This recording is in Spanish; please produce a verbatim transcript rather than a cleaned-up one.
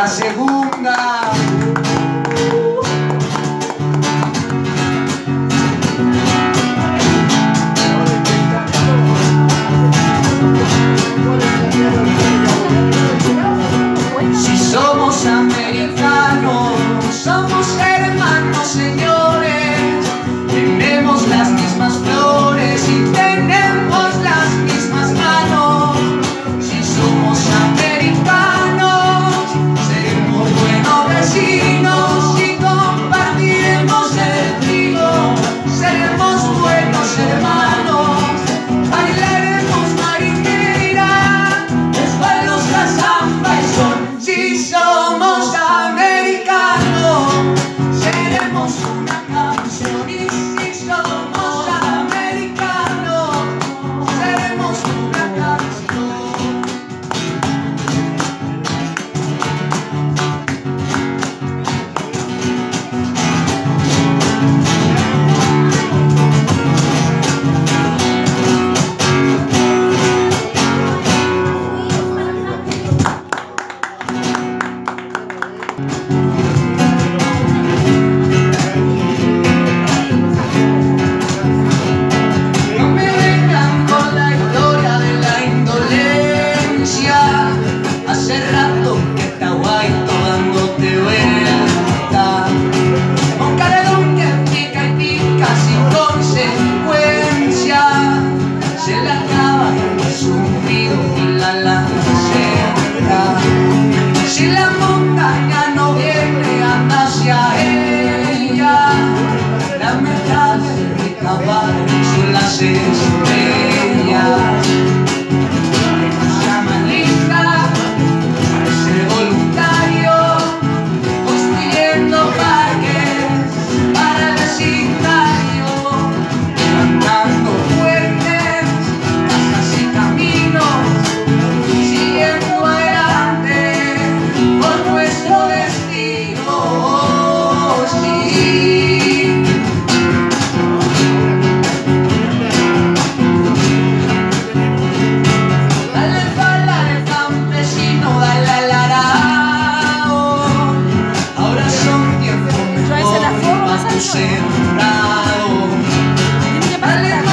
segunda. Si somos americanos, somos hermanos, señores. Tenemos las mismas flores y tenemos las mismas manos. Si somos americanos, seremos buenos vecinos y compartiremos el trigo. Seremos buenos hermanos, bailaremos marinera, esbalos, cazamba y sol. Si somos americanos, seremos una canción. Y si somos americanos, seremos una canción. Hace rato que está guay tomándote vuelta, un caredón que pica y pica sin consecuencia, se la acaba el zumbido y la lanceta. Si la montaña no viene anda hacia ella, la meta de cavar son las estrellas. Sembrado,